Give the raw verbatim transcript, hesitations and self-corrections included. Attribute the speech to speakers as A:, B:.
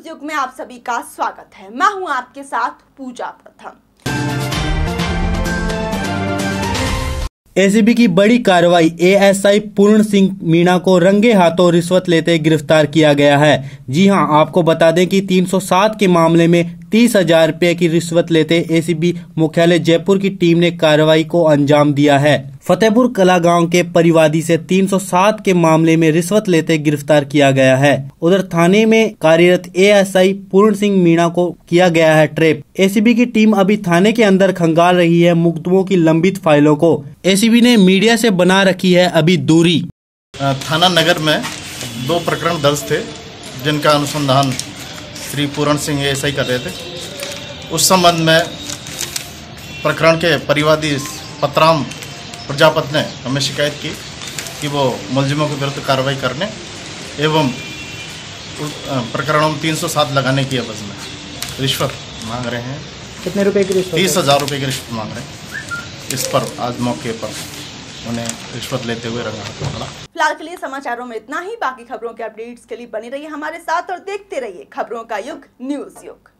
A: News युग में आप सभी का स्वागत है। मैं हूं आपके साथ पूजा प्रथम।
B: एसीबी की बड़ी कार्रवाई, एएसआई पूर्ण सिंह मीणा को रंगे हाथों रिश्वत लेते गिरफ्तार किया गया है। जी हां, आपको बता दें कि तीन सौ सात के मामले में तीस हजार रुपए की रिश्वत लेते एसीबी मुख्यालय जयपुर की टीम ने कार्रवाई को अंजाम दिया है। फतेहपुर कला गांव के परिवादी से तीन सौ सात के मामले में रिश्वत लेते गिरफ्तार किया गया है। उधर थाने में कार्यरत एएसआई पूर्ण सिंह मीणा को किया गया है ट्रैप। एसीबी की टीम अभी थाने के अंदर खंगाल रही है मुकदमों की लंबित फाइलों को। एसीबी ने मीडिया से बना रखी है अभी दूरी।
C: थाना नगर में दो प्रकरण दर्ज थे जिनका अनुसंधान श्री पूर्ण सिंह एएसआई कर रहे थे। उस संबंध में प्रकरण के परिवादी पतराम प्रजापत ने हमें शिकायत की कि वो मुलजिमों के विरुद्ध कार्रवाई करने एवं प्रकरणों में तीन सौ सात लगाने की एवज में रिश्वत मांग रहे हैं।
D: कितने रुपए की रिश्वत?
C: तीस हजार रुपये की रिश्वत मांग रहे हैं। इस पर आज मौके पर उन्हें रिश्वत लेते हुए रंगा हाथ पकड़ा।
A: फिलहाल के लिए समाचारों में इतना ही। बाकी खबरों के अपडेट्स के लिए बने रहिए हमारे साथ और देखते रहिए खबरों का युग न्यूज युग।